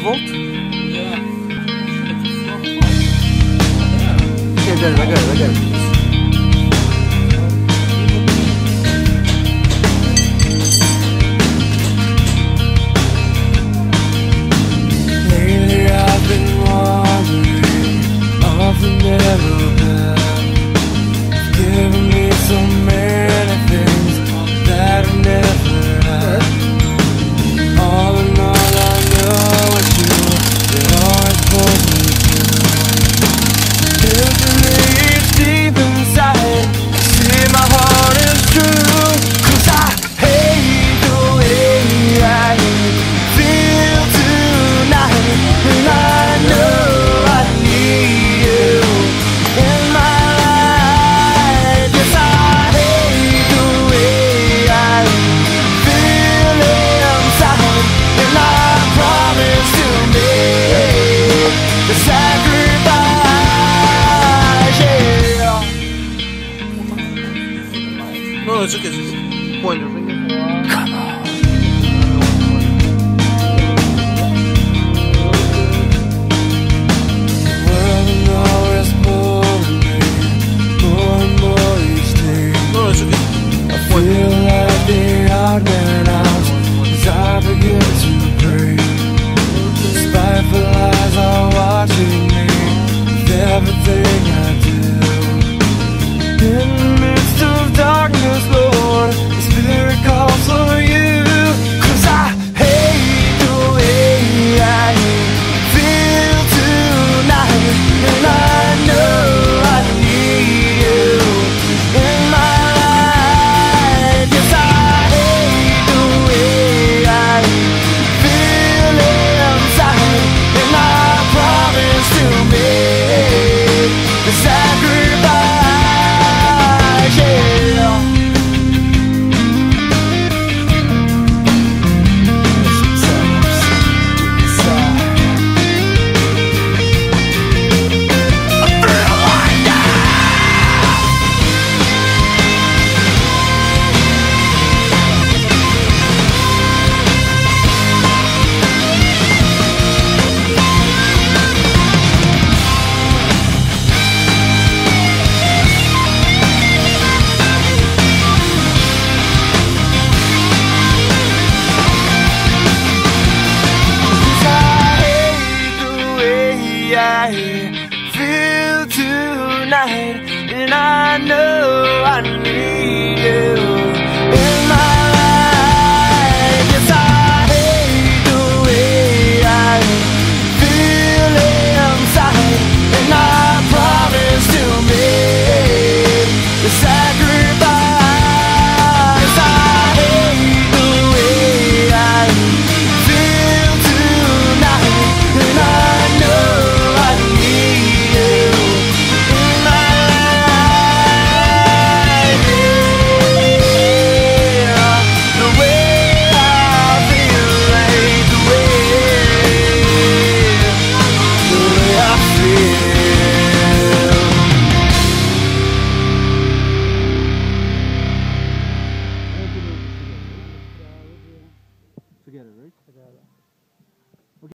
volt? Yeah. Okay, I got it. Lately I've been wandering off the narrow path, giving me so many things that I've never had. All in all, I know it's you that always pulls me through. Infinitely deep inside, I see my heart is true. 'Cause I hate the way I feel tonight, and I know I need you in my life. Yes, I hate the way I feel inside, and I promise to make the sacrifice. Yeah. No, it's okay. Just point your finger. Come on. World and always pulling me more and more each day. No, it's okay. I feel like the odd man out as I begin to pray. Spiteful eyes are watching me with everything I do. In the midst of darkness, Lord, the Spirit calls for you. 'Cause I hate the way I feel tonight, and I know I need you in my life. Yes, I hate the way I feel inside, and I promise to make the sacrifice. Yeah. I feel tonight, and I know I need you in my life. Yes, I hate the way I feel inside, and I promise to make the sacrifice. I hate the way I feel tonight, and I know feel